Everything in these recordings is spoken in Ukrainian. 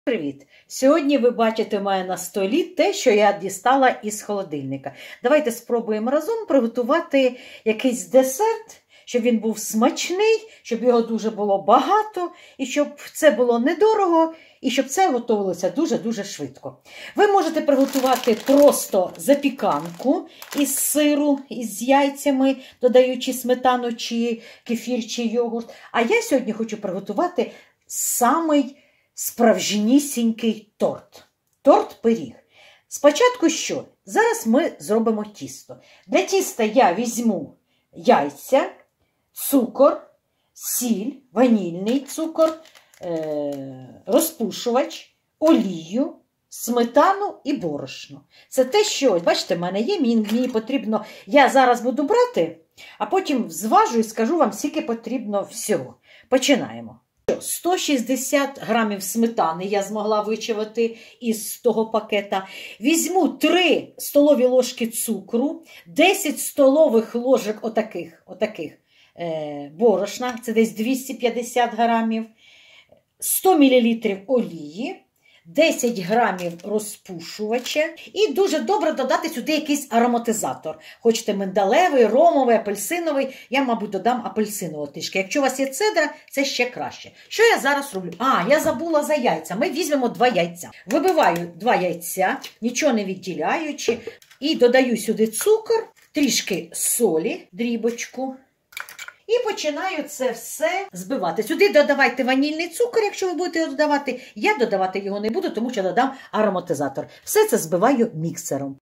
Привіт! Сьогодні ви бачите в мене на столі те, що я дістала із холодильника. Давайте спробуємо разом приготувати якийсь десерт, щоб він був смачний, щоб його дуже було багато, і щоб це було недорого, і щоб це готувалося дуже-дуже швидко. Ви можете приготувати просто запіканку із сиру, із яйцями, додаючи сметану, чи кефір, чи йогурт. А я сьогодні хочу приготувати самий справжнісінький торт. Торт-пиріг. Спочатку що? Зараз ми зробимо тісто. Для тіста я візьму яйця, цукор, сіль, ванільний цукор, розпушувач, олію, сметану і борошно. Це те, що, бачите, в мене є, мені потрібно, я зараз буду брати, а потім зважу і скажу вам, скільки потрібно всього. Починаємо. 160 грамів сметани я змогла вичавити із того пакета. Візьму 3 столові ложки цукру, 10 столових ложок отаких борошна, це десь 250 грамів, 100 мл олії, 10 грамів розпушувача і дуже добре додати сюди якийсь ароматизатор. Хочете миндалевий, ромовий, апельсиновий, я, мабуть, додам апельсинового трішки. Якщо у вас є цедра, це ще краще. Що я зараз роблю? Я забула за яйця. Ми візьмемо 2 яйця. Вибиваю 2 яйця, нічого не відділяючи, і додаю сюди цукор, трішки солі, дрібочку. І починаю це все збивати. Сюди додавайте ванільний цукор, якщо ви будете його додавати. Я додавати його не буду, тому що додам ароматизатор. Все це збиваю міксером.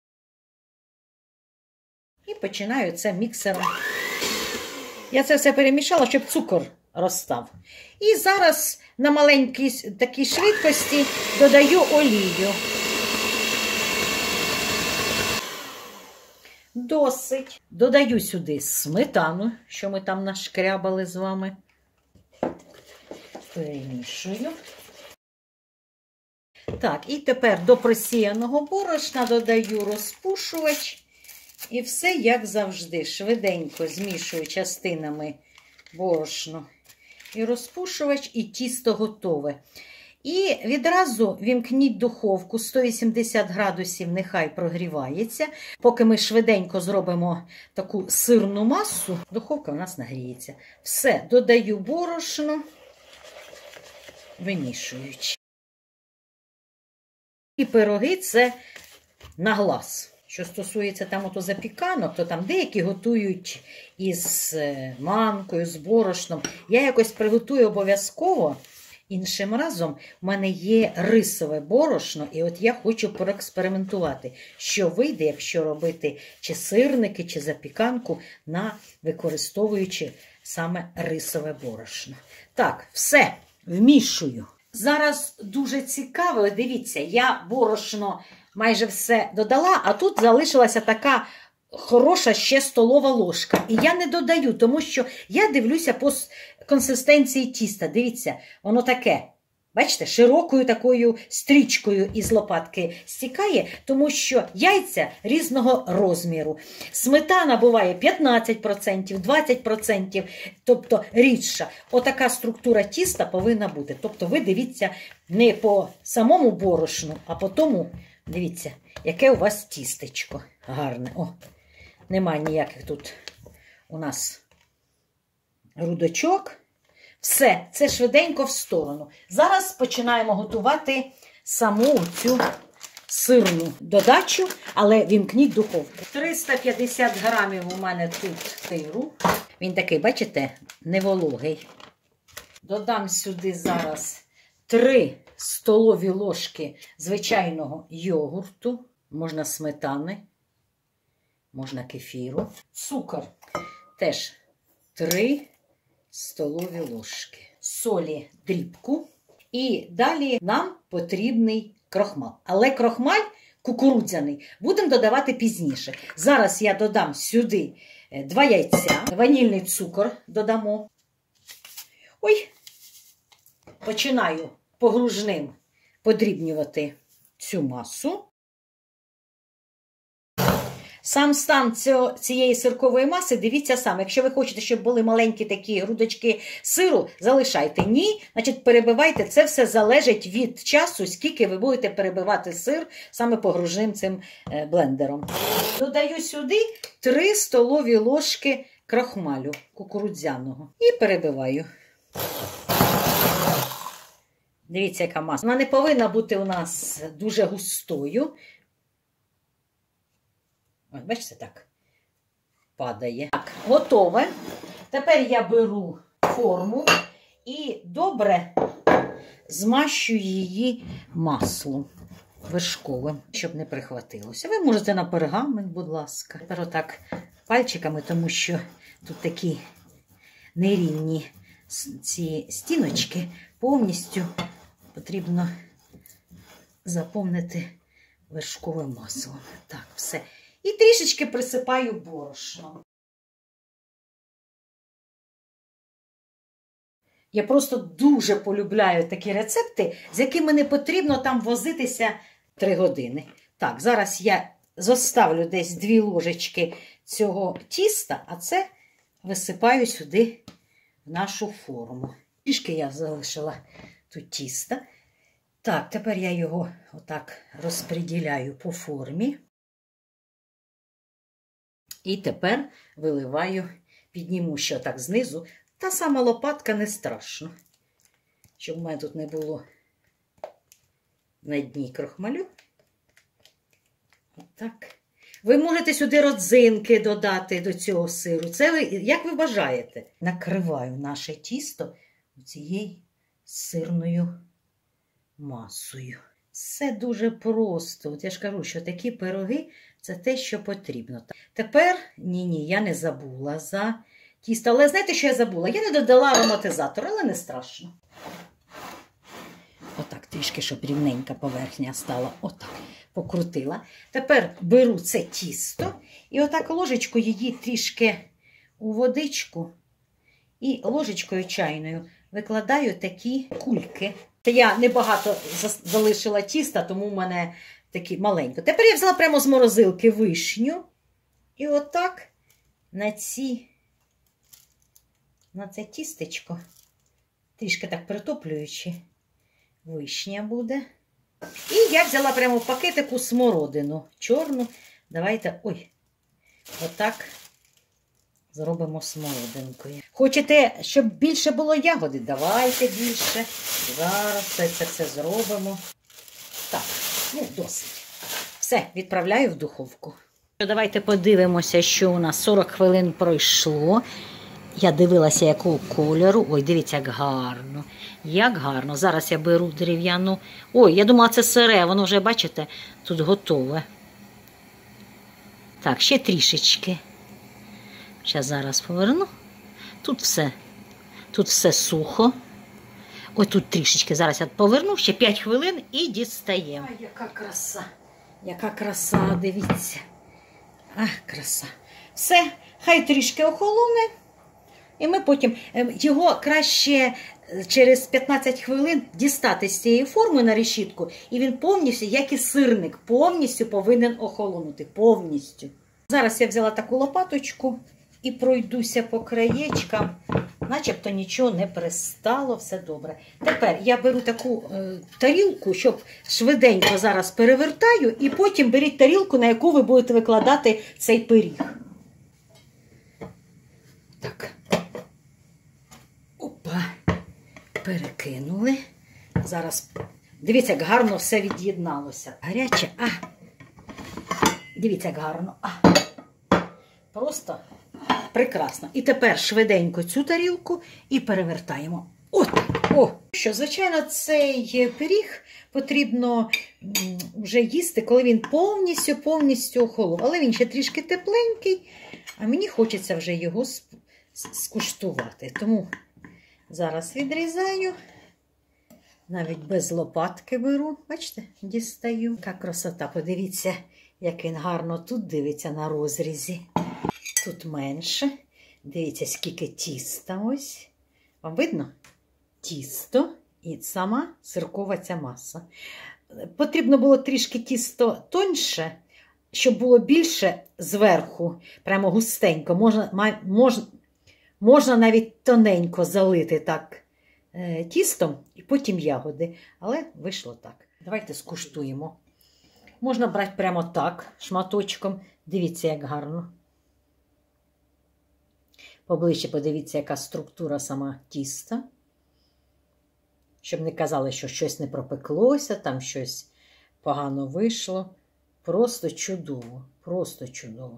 І починаю це міксером. Я це все перемішала, щоб цукор розстав. І зараз на маленькій такій швидкості додаю олію. Досить. Додаю сюди сметану, що ми там нашкрябали з вами. Перемішую. Так, і тепер до просіяного борошна додаю розпушувач. І все, як завжди, швиденько змішую частинами борошно і розпушувач, і тісто готове. І відразу вімкніть духовку 180 градусів, нехай прогрівається. Поки ми швиденько зробимо таку сирну масу, духовка у нас нагріється. Все, додаю борошно, вимішуючи. І пироги це на глаз. Що стосується там ото запіканок, то там деякі готують із манкою, з борошном. Я якось приготую обов'язково. Іншим разом в мене є рисове борошно, і от я хочу проекспериментувати, що вийде, якщо робити чи сирники, чи запіканку, використовуючи саме рисове борошно. Так, все, вмішую. Зараз дуже цікаво, дивіться, я борошно майже все додала, а тут залишилася така хороша ще столова ложка. І я не додаю, тому що я дивлюся по консистенції тіста. Дивіться, воно таке, бачите, широкою такою стрічкою із лопатки стікає, тому що яйця різного розміру. Сметана буває 15%, 20%, тобто рідша. Отака структура тіста повинна бути. Тобто ви дивіться не по самому борошну, а по тому, дивіться, яке у вас тістечко гарне. О, немає ніяких тут у нас грудочок. Все, це швиденько в сторону. Зараз починаємо готувати саму цю сирну додачу, але вімкніть духовку. 350 грамів у мене тут сиру. Він такий, бачите, невологий. Додам сюди зараз 3 столові ложки звичайного йогурту. Можна сметани, можна кефіру. Цукор теж 3 столові ложки. Солі дрібку. І далі нам потрібний крохмаль. Але крохмаль кукурудзяний будемо додавати пізніше. Зараз я додам сюди 2 яйця, ванільний цукор додамо. Ой, починаю погружним подрібнювати цю масу. Сам стан цієї сиркової маси, дивіться сам. Якщо ви хочете, щоб були маленькі такі грудочки сиру, залишайте. Ні, значить перебивайте. Це все залежить від часу, скільки ви будете перебивати сир саме погружним цим блендером. Додаю сюди 3 столові ложки крахмалю кукурудзяного і перебиваю. Дивіться, яка маса. Вона не повинна бути у нас дуже густою. Ось, бачите, так падає. Так, готове. Тепер я беру форму і добре змащую її маслом вершковим, щоб не прихватилося. Ви можете на пергамент, будь ласка. Тепер отак пальчиками, тому що тут такі нерівні ці стіночки, повністю потрібно заповнити вершковим маслом. Так, все. І трішечки присипаю борошном. Я просто дуже полюбляю такі рецепти, з якими не потрібно там возитися 3 години. Так, зараз я зоставлю десь 2 ложечки цього тіста, а це висипаю сюди в нашу форму. Трішки я залишила тут тіста. Так, тепер я його отак розподіляю по формі. І тепер виливаю, підніму ще так знизу. Та сама лопатка, не страшно. Щоб у мене тут не було на дні крохмалю. Отак. Ви можете сюди родзинки додати до цього сиру. Це ви, як ви бажаєте. Накриваю наше тісто цією сирною масою. Все дуже просто. От я ж кажу, що такі пироги – це те, що потрібно. Тепер, ні, я не забула за тісто. Але знаєте, що я забула? Я не додала ароматизатор, але не страшно. Отак трішки, щоб рівненька поверхня стала. Отак. Покрутила. Тепер беру це тісто і отак ложечку її трішки у водичку і ложечкою чайною викладаю такі кульки. Я небагато залишила тіста, тому в мене такі маленькі. Тепер я взяла прямо з морозилки вишню і отак на це тістечко, трішки так притоплюючи, вишня буде. І я взяла прямо в пакетику смородину чорну. Давайте, отак зробимо смородинкою. Хочете, щоб більше було ягоди? Давайте більше. Зараз це все зробимо. Так, досить. Все, відправляю в духовку. Давайте подивимося, що у нас 40 хвилин пройшло. Я дивилася, якого кольору. Ой, дивіться, як гарно. Як гарно. Зараз я беру дерев'яну. Ой, я думала, це сире. Воно вже, бачите, тут готове. Так, ще трішечки. Зараз поверну. Тут все сухо. Ой, тут трішечки. Зараз я поверну. Ще 5 хвилин і дістаємо. Ай, яка краса. Яка краса, дивіться. Ах, краса. Все, хай трішки охолоне. І ми потім його краще через 15 хвилин дістати з цієї форми на решітку. І він повністю, як і сирник, повністю повинен охолонути. Повністю. Зараз я взяла таку лопаточку і пройдуся по краєчкам. Начебто нічого не пристало, все добре. Тепер я беру таку тарілку, щоб швиденько зараз перевертаю. І потім беріть тарілку, на яку ви будете викладати цей пиріг. Так. Опа. Перекинули. Зараз, дивіться, як гарно все від'єдналося. Гаряче, Дивіться, як гарно. Просто прекрасно. І тепер швиденько цю тарілку і перевертаємо. Що, звичайно, цей пиріг потрібно вже їсти, коли він повністю охолов. Але він ще трішки тепленький, а мені хочеться вже його скуштувати. Тому зараз відрізаю, навіть без лопатки беру. Бачите, дістаю. Яка красота, подивіться, як він гарно тут дивиться на розрізі. Тут менше. Дивіться, скільки тіста ось. Вам видно? Тісто і сама сиркова ця маса. Потрібно було трішки тісто тоньше, щоб було більше зверху, прямо густенько, можна навіть тоненько залити так тістом і потім ягоди. Але вийшло так. Давайте скуштуємо. Можна брати прямо так, шматочком. Дивіться, як гарно. Поближче подивіться, яка структура сама тіста. Щоб не казали, що щось не пропеклося, там щось погано вийшло. Просто чудово, просто чудово.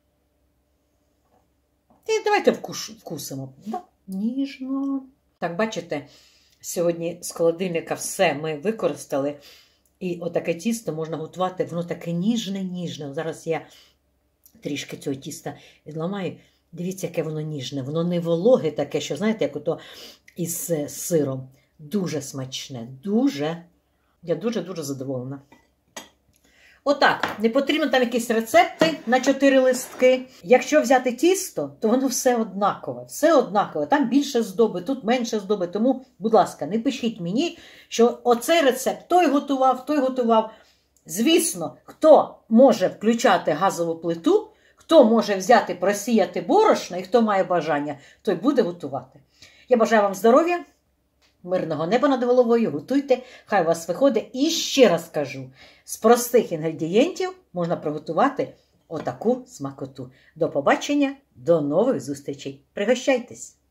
І давайте вкусимо. Да, ніжно. Так, бачите, сьогодні з холодильника все ми використали. І отаке тісто можна готувати, воно таке ніжне-ніжне. Зараз я трішки цього тіста відламаю. Дивіться, яке воно ніжне. Воно не вологе таке, що, знаєте, як ото із сиром. Дуже смачне, дуже. Я дуже-дуже задоволена. Отак, не потрібно там якісь рецепти на 4 листки. Якщо взяти тісто, то воно все однакове. Все однакове. Там більше здоби, тут менше здоби. Тому, будь ласка, не пишіть мені, що оцей рецепт той готував, той готував. Звісно, хто може включати газову плиту, хто може взяти, просіяти борошно і хто має бажання, той буде готувати. Я бажаю вам здоров'я, мирного неба над головою, готуйте, хай у вас виходить. І ще раз кажу, з простих інгредієнтів можна приготувати отаку смакоту. До побачення, до нових зустрічей. Пригощайтесь!